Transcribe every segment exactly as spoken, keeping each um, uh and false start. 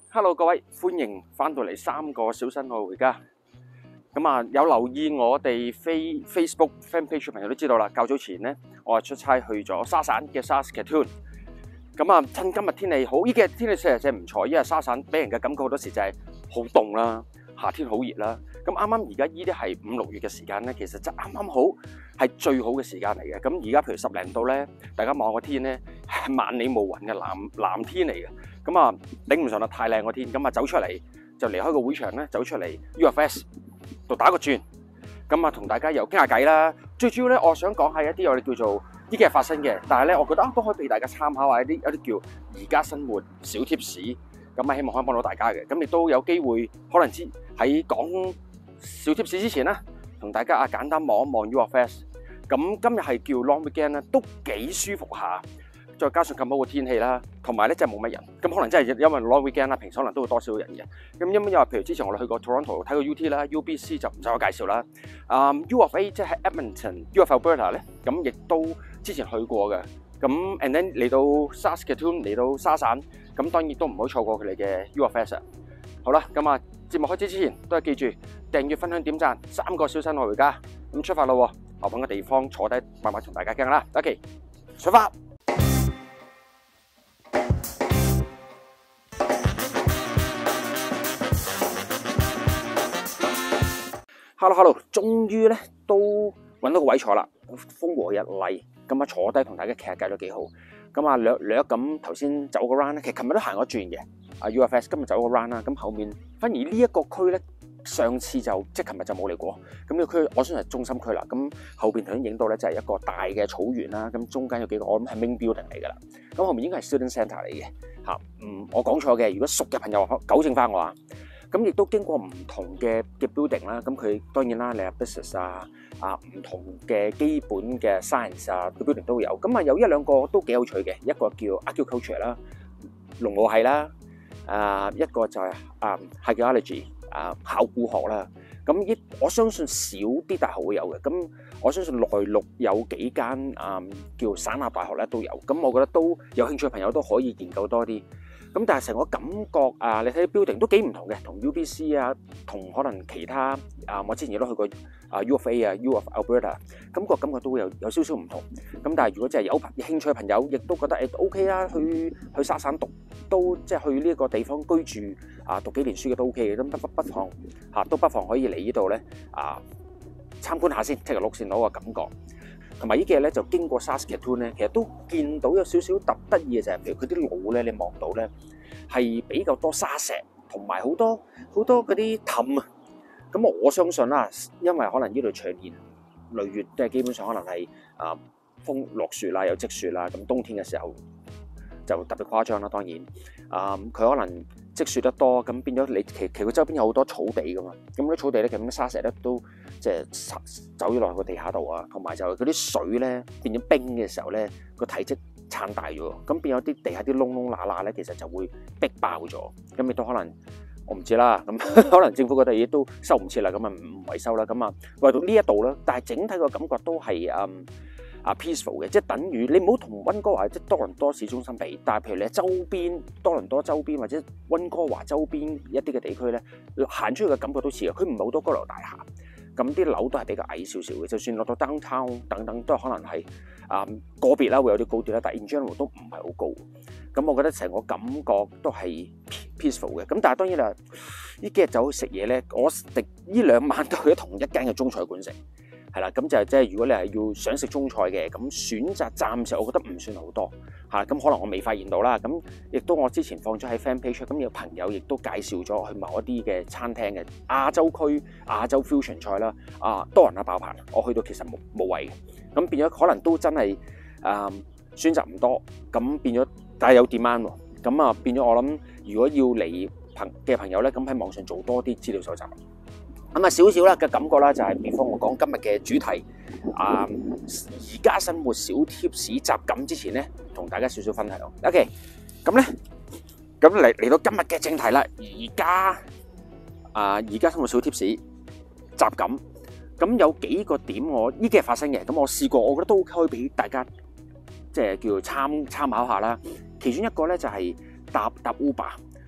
Hello 各位，歡迎翻到嚟三個小新愛回家。咁啊，有留意我哋 Face Facebook fan page 嘅朋友都知道啦。較早前咧，我係出差去咗沙省嘅 Saskatoon。咁啊，趁今日天氣好，依幾日天氣四日真係唔錯。因為沙省俾人嘅感覺好多時就係好凍啦，夏天好熱啦。咁啱啱而家依啲係五六月嘅時間咧，其實就啱啱好係最好嘅時間嚟嘅。咁而家譬如十零度咧，大家望個天咧係萬里無雲嘅藍藍天嚟嘅。咁啊，頂唔順啦，太靚個天，咁啊走出嚟就離開個會場咧，走出嚟 U F S 度打個轉，咁啊同大家又傾下偈啦。最主要咧，我想講下一啲我哋叫做呢幾日發生嘅，但係咧，我覺得啊都可以俾大家參考下一啲一啲叫而家生活小貼士，咁啊希望可以幫到大家嘅。咁亦都有機會可能知喺講小貼士之前咧，同大家啊簡單望一望 U F S。咁今日係叫 Long Weekend 咧，都幾舒服下。再加上咁好嘅天氣啦，同埋咧真係冇乜人，咁可能真係因為 long weekend 啦，平時可能都會多少人嘅。咁因為因為譬如之前我哋去過 Toronto 睇過 U T 啦 ，U B C 就唔使我介紹啦。啊、um, U of A 即係 Edmonton，U of Alberta 咧，咁亦都之前去過嘅。咁 and then 嚟到 Saskatoon 嚟到沙省，咁當然都唔好錯過佢哋嘅 U of S。好啦，咁啊節目開始之前都係記住訂閱、分享、點讚，三個小新愛回家。咁出發啦，我揾個地方坐低，慢慢同大家傾啦。OK， 出發。Hello Hello， 終於咧都揾到個位坐啦，風和日麗，咁啊坐低同大家傾下偈都幾好。咁啊略略咁頭先走個 round 咧，其實琴日都行咗轉嘅。啊 U F S 今日走個 round 啦，咁後面反而呢一個區咧，上次就即係琴日就冇嚟過。咁呢個區我相信係中心區啦。咁後邊頭先影到咧就係一個大嘅草原啦，咁中間有幾個我諗係 main building 嚟㗎啦。咁後面應該係 student centre 嚟嘅嚇。嗯，我講錯嘅，如果熟嘅朋友糾正翻我啊。咁亦都經過唔同嘅嘅 building 啦，咁佢當然啦，你係 business 啊啊唔同嘅基本嘅 science 啊嘅 building 都有，咁啊有一兩個都幾有趣嘅，一個叫 agriculture 啦，農務系啦，啊一個就係啊 archaeology 啊考古學啦，咁亦我相信少啲大學會有嘅，咁我相信內陸有幾間啊叫省立大學咧都有，咁我覺得都有興趣嘅朋友都可以研究多啲。咁但係成個感覺啊，你睇啲 building 都幾唔同嘅，同 U B C 啊，同可能其他啊，我之前亦都去過啊 U of A 啊 U of Alberta，感覺感覺都會有有少少唔同。咁但係如果真係有興趣嘅朋友，亦都覺得誒 OK 啦，去去沙省讀都即係去呢一個地方居住啊，讀幾年書嘅都 OK 嘅，咁不不妨嚇都不妨可以嚟呢度咧啊參觀下先，即係六線佬嘅感覺。同埋呢幾日咧就經過 Saskatoon 咧，其實都見到有少少特得意嘅就係，譬如佢啲路咧，你望到咧係比較多沙石，同埋好多好多嗰啲氹啊。咁我相信啦，因為可能呢度長年累月都係基本上可能係啊風落雪啦，有積雪啦，咁冬天嘅時候就特別誇張啦。當然啊，佢可能積雪得多，咁變咗你其其佢周邊有好多草地噶嘛，咁啲草地咧，咁啲沙石咧都即係走咗落去個地下度啊，同埋就嗰啲水咧變咗冰嘅時候咧，個體積撐大咗，咁變咗啲地下啲窿窿罅罅咧，其實就會逼爆咗，咁亦都可能我唔知啦，咁可能政府嗰度嘢都收唔切啦，咁啊唔維修啦，咁啊為到呢一度啦，但係整體個感覺都係嗯。啊 peaceful 嘅，即係等於你唔好同溫哥華即係多倫多市中心比，但係譬如你喺周邊多倫多周邊或者溫哥華周邊一啲嘅地區咧，行出去嘅感覺都似嘅，佢唔係好多高樓大廈，咁啲樓都係比較矮少少嘅，就算落到 downtown 等等都可能係啊、嗯、個別啦會有啲高啲啦，但係 in general 都唔係好高，咁我覺得成個感覺都係 peaceful 嘅，咁但係當然啦，呢幾日走去食嘢咧，我食呢兩晚都去咗同一間嘅中菜館食。係啦，咁就即係如果你係要想食中菜嘅，咁選擇暫時我覺得唔算好多嚇，咁可能我未發現到啦。咁亦都我之前放咗喺 fan page，咁有朋友亦都介紹咗去某一啲嘅餐廳嘅亞洲區亞洲 fusion 菜啦，啊多人啊爆棚，我去到其實冇冇位嘅，咁變咗可能都真係誒、呃、選擇唔多，咁變咗但係有 demand 喎，咁啊變咗我諗如果要嚟朋嘅朋友咧，咁喺網上做多啲資料搜集。咁啊少少啦嘅感覺啦，就係比方我講今日嘅主題啊，而家生活小貼士集錦之前咧，同大家少少分享。OK， 咁咧，咁嚟嚟到今日嘅正題啦，而家啊而家生活小貼士集錦，咁有幾個點我呢幾日發生嘅，咁我試過，我覺得都可以俾大家即係叫做參參考下啦。其中一個咧就係搭搭 Uber。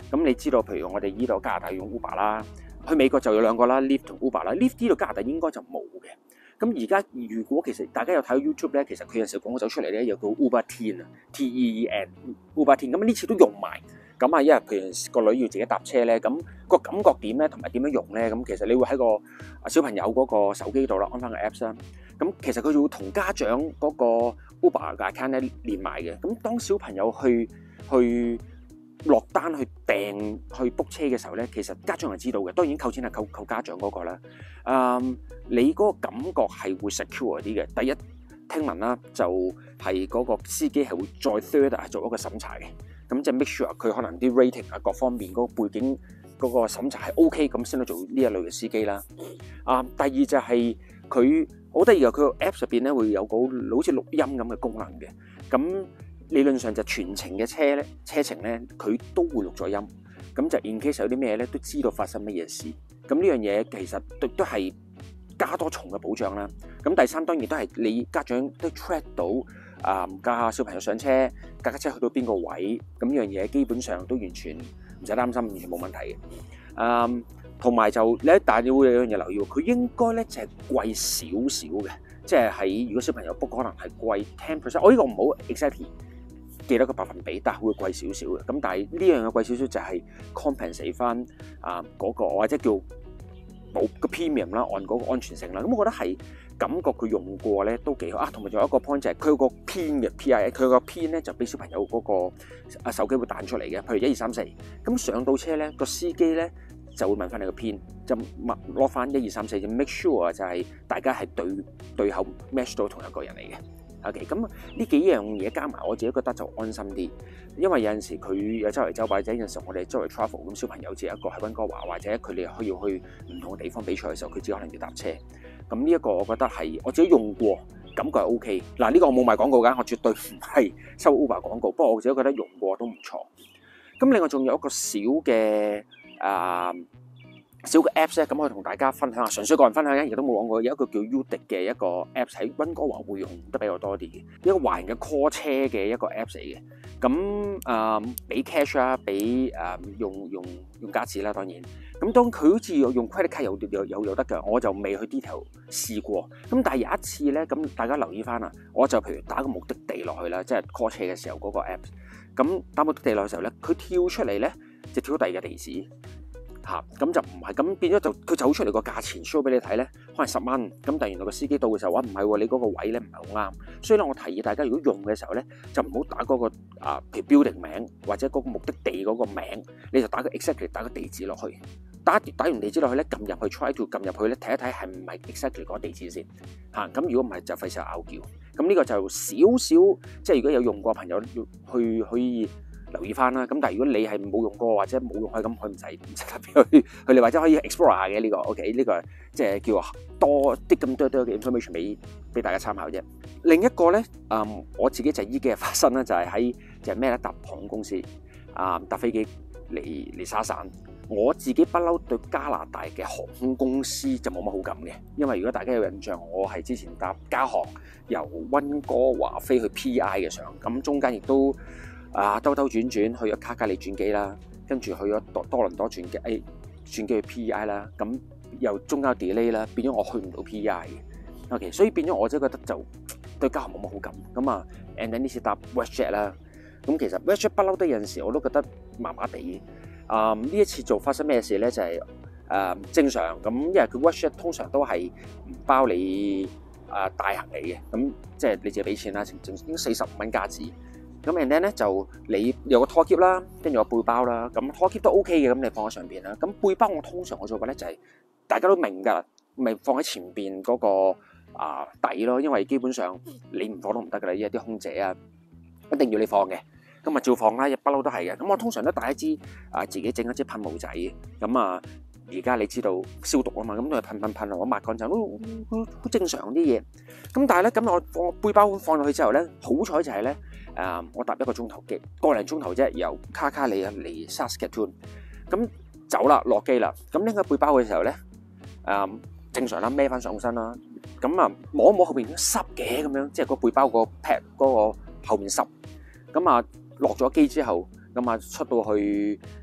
咁你知道，譬如我哋依度加拿大用 Uber 啦，去美國就有兩個啦 ，Lyft 同 Uber 啦。Lyft 呢度加拿大應該就冇嘅。咁而家如果其實大家有睇到 YouTube 咧，其實佢有陣時廣告走出嚟咧，有個 Uber Teen 啊 ，T E E N Uber Teen。咁呢次都用埋。咁啊，因為譬如個女要自己搭車咧，咁個感覺點咧，同埋點樣用咧？咁其實你會喺個小朋友嗰個手機度啦，安翻個 Apps 啦。咁其實佢就會同家長嗰個 Uber 嘅 account 咧連埋嘅。咁當小朋友去去落單去訂去 book 車嘅時候咧，其實家長係知道嘅。當然扣錢係扣扣家長嗰個啦。嗯，你嗰個感覺係會 secure 啲嘅。第一聽聞啦，就係嗰個司機係會再 third 做一個審查嘅。咁即係 make sure 佢可能啲 rating 啊各方面嗰個背景嗰個審查係 OK 咁先去做呢一類嘅司機啦。啊，第二就係佢好得意嘅，佢個 Apps 入邊咧會有個好似錄音咁嘅功能嘅。咁理論上就全程嘅車咧車程咧佢都會錄咗音。咁就 in case 有啲咩咧都知道發生乜嘢事。咁呢樣嘢其實都都係加多重嘅保障啦。咁第三當然都係你家長都 track 到。啊！架小朋友上車，架架車去到邊個位，咁呢樣嘢基本上都完全唔使擔心，完全冇問題嘅。嗯，同埋就你一但你會有樣嘢留意，佢應該咧就係貴少少嘅，即係喺如果小朋友 book 可能係貴 ten percent。我呢個唔好 exactly 記得個百分比，但係會貴少少嘅。咁但係呢樣嘢貴少少就係 compensate 翻啊嗰個或者叫保個 premium 啦，按嗰個安全性啦。咁我覺得係。感覺佢用過咧都幾好啊，同埋仲有一個 point 就係佢有個 pin 嘅 P I， 佢個 pin 咧就俾小朋友嗰個啊手機會彈出嚟嘅，譬如一二三四，咁上到車咧個司機咧就會問翻你個 pin，就攞翻一二三四，就 make sure 就係大家係對對口 match 到同一個人嚟嘅。OK， 咁呢幾樣嘢加埋，我自己覺得就安心啲，因為有陣時佢有周圍走，或者有陣時我哋周圍 travel，咁小朋友只有一個喺溫哥華，或者佢哋可以去唔同嘅地方比賽嘅時候，佢只可能要搭車。咁呢一個我覺得係我自己用過，感覺係 OK。嗱，呢個我冇賣廣告㗎，我絕對唔係收 Uber 廣告。不過我自己覺得用過都唔錯。咁另外仲有一個小嘅啊。呃小嘅 Apps 咧，咁可以同大家分享下，純粹個人分享嘅，亦都冇講過。有一個叫 Udik 嘅一個 Apps 喺溫哥華會用得比較多啲嘅，一個華人嘅 call 車嘅一個 Apps 嚟嘅。咁誒俾 cash 啦，俾誒用用用加紙啦，當然。咁當佢好似用 credit card 有有有有得嘅，我就未去 detail 試過。咁但係有一次咧，咁大家留意翻啊，我就譬如打個目的地落去啦，即係 call 車嘅時候嗰個 Apps。咁打目的地落嘅時候咧，佢跳出嚟咧就跳到第二個地址。嚇，咁就唔係咁變咗就佢走出嚟個價錢 show 俾你睇咧，可能十蚊。咁但係原來個司機到嘅時候話唔係喎，你嗰個位咧唔係好啱。所以咧，我提議大家如果用嘅時候咧，就唔好打嗰個啊，譬如 building 名或者嗰個目的地嗰個名，你就打個 exactly 打個地址落去。打打完地址落去咧，撳入去 try to 撳入去咧，睇一睇係唔係 exactly 嗰個地址先嚇。咁如果唔係就費事拗撬。咁呢個就少少，即係如果有用過朋友要去可以留意翻啦。咁但係如果你係冇用過或者冇用開，咁佢唔使唔使特別去去你或者可以 explore 下嘅呢個 OK 呢個即係叫多啲咁多多嘅 information 俾俾大家參考啫。另一個咧，嗯，我自己就依幾日發生啦，就係喺就係咩咧，搭航空公司啊，搭飛機嚟嚟沙省。我自己不嬲對加拿大嘅航空公司就冇乜好感嘅，因為如果大家有印象，我係之前搭加航由溫哥華飛去 P I 嘅上，咁中間亦都啊兜兜轉轉去咗卡加利轉機啦，跟住去咗多多倫多轉機，誒、哎、轉機去 P I 啦，咁又中間有 delay 啦，變咗我去唔到 P I 嘅。OK， 所以變咗我真係覺得就對加航冇乜好感。咁啊 and then 呢次搭 WestJet 啦，咁其實 WestJet 不嬲都有陣時我都覺得麻麻地。啊！呢、um, 一次做發生咩事咧？就係、是、誒、uh, 正常咁，因為佢 WestJet 通常都係唔包你啊帶行李嘅，咁即係你自己俾錢啦，成正應該四十五蚊加紙。咁 and then 咧就你有個拖喼啦，跟住有背包啦，咁拖喼都 OK 嘅，咁你放喺上邊啦。咁背包我通常我做嘅咧就係、是、大家都明㗎，咪放喺前邊嗰、那個啊、uh, 底咯，因為基本上你唔放都唔得㗎啦，依家啲空姐啊一定要你放嘅。咁啊照放啦，不嬲都係嘅。咁我通常都帶一支啊，自己整一支噴霧仔。咁啊，而家你知道消毒啊嘛，咁都係噴噴噴，我抹乾淨都好正常啲嘢。咁但係咧，咁我放背包放落去之後咧，好彩就係咧，誒，我搭一個鐘頭機，個零鐘頭啫，由卡卡里啊嚟 Saskatoon。咁走啦，落機啦。咁拎個背包嘅時候咧，誒正常啦，孭翻上身啦。咁啊，摸一摸後邊濕嘅咁樣，即係個背包個 pad 嗰個後面濕。咁啊〜落咗機之後，咁啊出到去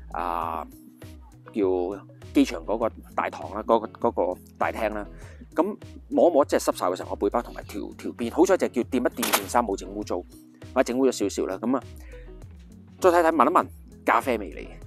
啊叫機場嗰個大堂啦，嗰、嗰個嗰個大廳啦。咁摸一摸即係濕晒嘅時候，我背包同埋條條邊，好彩就叫掂一掂件衫冇整污糟，或者整污咗少少啦。咁啊，再睇睇聞一聞咖啡味嚟嘅。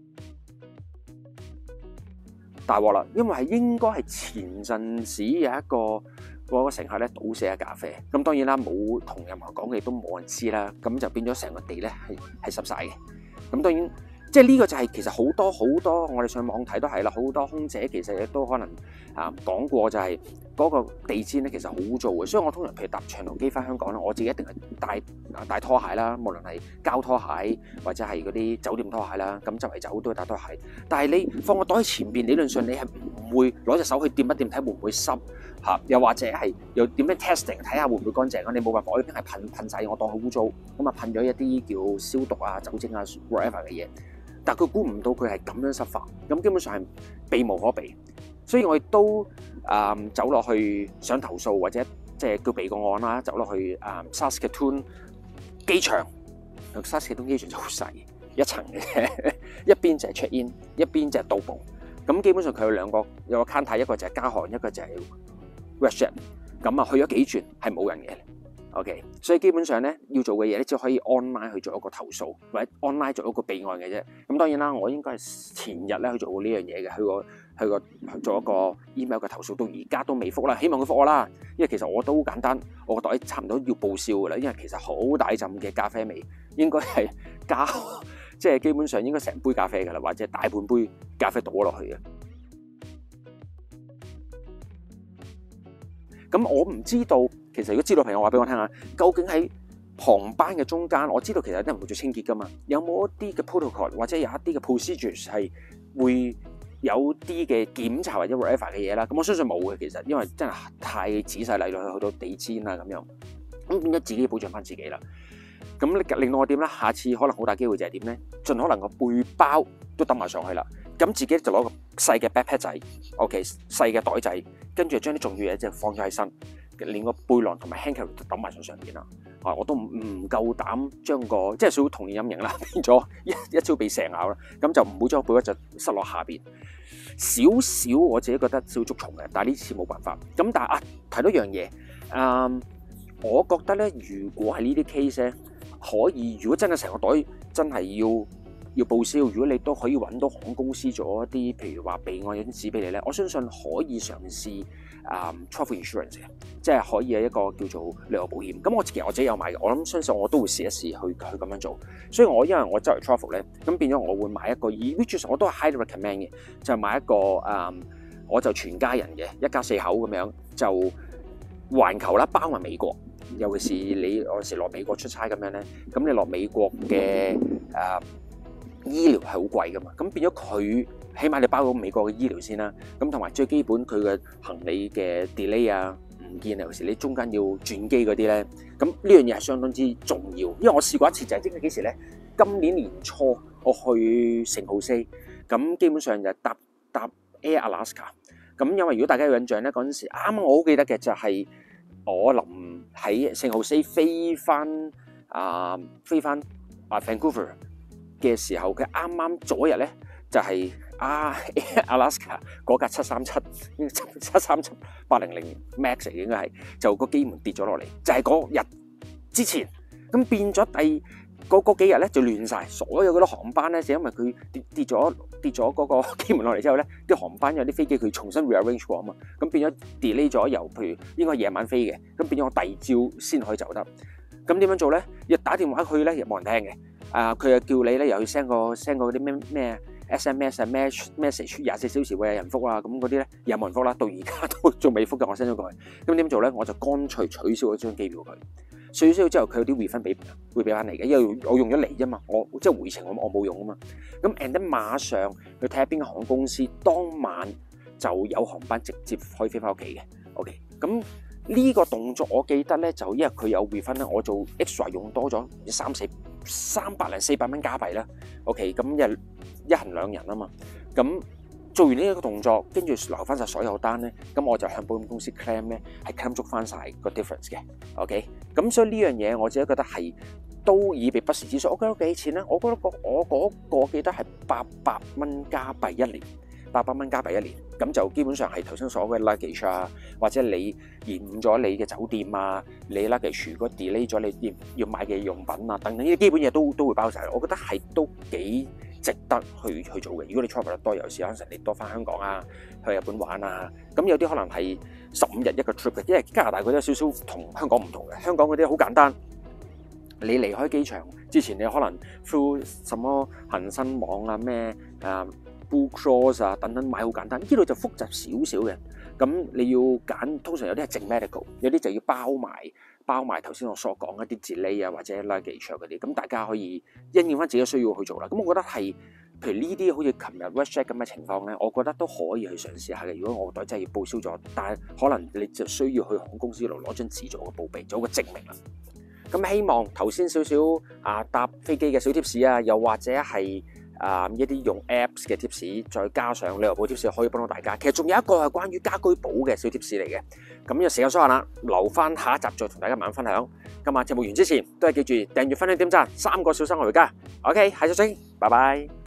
大鑊啦，因為係應該係前陣子有一個嗰個乘客咧倒瀉嘅咖啡，咁當然啦，冇同任何講嘅都冇人知啦，咁就變咗成個地咧係係濕晒嘅。咁當然即係呢個就係其實好多好多我哋上網睇都係啦，好多空姐其實亦都可能啊講過就係嗰個地氈咧其實好污糟嘅，所以我通常譬如搭長途機翻香港咧，我自己一定係帶帶拖鞋啦，無論係膠拖鞋或者係嗰啲酒店拖鞋啦，咁周圍走都會帶拖鞋。但係你放個袋喺前邊，理論上你係唔會攞隻手去掂一掂睇會唔會濕嚇，又或者係又點樣 testing 睇下會唔會乾淨啊？你冇辦法，我已經係噴噴曬，我當佢污糟，咁啊噴咗一啲叫消毒啊、酒精啊 whatever 嘅嘢。但佢估唔到佢係咁樣濕法，咁基本上係避無可避，所以我亦都誒、嗯、走落去想投訴或者即係叫備個案啦，走落去誒 Saskatoon 機場，Saskatoon 機場就好細一層嘅，一邊就係 check in， 一邊就係到埗，咁基本上佢有兩個有個 counter，一個就係加航，一個就係 WestJet，咁啊去咗幾轉係冇人嘅。OK， 所以基本上咧要做嘅嘢咧，只可以 online 去做一個投訴，或者 online 做一個備案嘅啫。咁當然啦，我應該係前日咧去做過呢樣嘢嘅，去個去個做一個 email 嘅投訴，到而家都未覆啦。希望佢覆我啦，因為其實我都好簡單，我個袋差唔多要報銷噶啦，因為其實好大陣嘅咖啡味，應該係加即係基本上應該成杯咖啡噶啦，或者大半杯咖啡倒咗落去嘅。咁我唔知道，其實如果知道朋友話俾我聽下，究竟喺航班嘅中間，我知道其實有啲人會做清潔噶嘛，有冇一啲嘅 protocol 或者有一啲嘅 procedures 係會有啲嘅檢查或者 whatever 嘅嘢啦？咁我相信冇嘅，其實因為真係太仔細嚟到去到地氈啦咁樣，咁變咗自己保障翻自己啦。咁令到我點咧？下次可能好大機會就係點咧？盡可能個背包都揼埋上去啦。咁自己就攞個細嘅 backpack 仔 ，OK， 細嘅袋仔，跟住將啲重要嘢就放咗喺身，連個背囊同埋 handkerchief 都揼埋上上邊啦。啊，我都唔唔夠膽將個即係少少童年陰影啦，變咗一一朝被蛇咬啦。咁就唔好將個背包就塞落下邊。少少我自己覺得少捉蟲嘅，但係呢次冇辦法。咁但係啊，提到一樣嘢，嗯，我覺得咧，如果係呢啲 case 咧，可以，如果真係成個袋真係要要報銷，如果你都可以揾到航空公司做一啲，譬如話備案有啲紙俾你咧，我相信可以嘗試啊、um, travel insurance 嘅，即係可以有一個叫做旅遊保險。咁我其實我自己有買嘅，我諗相信我都會試一試去去咁樣做。所以我因為我周圍 travel 咧，咁變咗我會買一個，而 which 我都係 highly recommend 嘅，就係買一個啊、um, 我就全家人嘅一家四口咁樣就環球啦，包埋美國。尤其是你有時落美國出差咁樣咧，咁你落美國嘅誒、呃、醫療係好貴噶嘛，咁變咗佢起碼你包到美國嘅醫療先啦，咁同埋最基本佢嘅行李嘅 delay 啊唔見啊，尤其是你中間要轉機嗰啲咧，咁呢樣嘢係相當之重要，因為我試過一次就係即係幾時咧？今年年初我去聖荷西，咁基本上就搭搭 Air Alaska， 咁因為如果大家有印象咧，嗰陣時啱啱我好記得嘅就係我臨喺聖荷西飛翻啊飛翻啊 Vancouver 嘅時候，佢啱啱早一日咧就係、是、啊 Alaska 嗰架七三七七三七八零零 Max 應該係就個機門跌咗落嚟，就係、是、嗰日之前，咁變咗第嗰嗰幾日咧就亂晒，所有嗰啲航班咧就因為佢跌跌咗跌咗嗰個機門落嚟之後咧，啲航班有啲飛機佢重新 rearrange 過啊嘛，咁變咗 delay 咗，由譬如應該夜晚飛嘅，咁變咗我第二朝先可以走得。咁點樣做咧？要打電話去咧，又冇人聽嘅。啊，佢又叫你咧，又要 send 個 send 個嗰啲咩咩 S M S 啊 message 廿四小時會有人覆啊，咁嗰啲咧又冇人覆啦，到而家都仲未覆嘅，我 send 咗過去。咁點做咧？我就乾脆取消咗張機票佢。取消之後，佢有啲 refund 俾會俾翻嚟嘅，因為我用咗嚟啫嘛，我即係回程我我冇用啊嘛。咁 and then 馬上去睇下邊個航空公司當晚就有航班直接可以飛翻屋企嘅。OK，咁呢個動作我記得咧，就因為佢有 refund 咧，我做 extra 用多咗三四三百零四百蚊加幣啦。OK，咁一一行兩人啊嘛，咁。做完呢一個動作，跟住留翻晒所有單咧，咁我就向保險公司 claim 咧，係 claim 足翻晒個 difference 嘅。OK，咁所以呢樣嘢我自己覺得係都以備不時之需。我覺得幾錢咧？我覺得個我嗰個記得係八百蚊加幣一年，八百蚊加幣一年，咁就基本上係頭先所謂 luggage 啊，或者你延誤咗你嘅酒店啊，你 luggage 如果 delay 咗你要要買嘅用品啊等等呢啲基本嘢都都會包晒。我覺得係都幾值得去去做嘅。如果你 travel 得多，有時可能成年多翻香港啊，去日本玩啊，咁有啲可能係十五日一個 trip 嘅，因為加拿大嗰啲有少少同香港唔同嘅。香港嗰啲好簡單，你離開機場之前，你可能 through 什麼恒生網啊咩啊 Blue Cross 啊等等買好簡單，呢度就複雜少少嘅。咁你要揀，通常有啲係淨 medical， 有啲就要包埋包埋頭先我所講一啲 delay 啊或者 luggage 嗰啲，咁大家可以因應翻自己需要去做啦。咁我覺得係，譬如呢啲好似琴日 WestJet 咁嘅情況咧，我覺得都可以去嘗試下嘅。如果我袋真係要報銷咗，但係可能你就需要去航空公司度攞張紙做個報備，做個證明啦。咁希望頭先少少啊搭飛機嘅小貼士啊，又或者係啊一啲用 Apps 嘅貼士，再加上旅遊保貼士，可以幫到大家。其實仲有一個係關於家居保嘅小貼士嚟嘅。咁呢個時間所限啦，留翻下一集再同大家慢慢分享。今日節目完之前，都係記住訂閱、分享、點讚三個小生活回家。OK，下集再見，拜拜。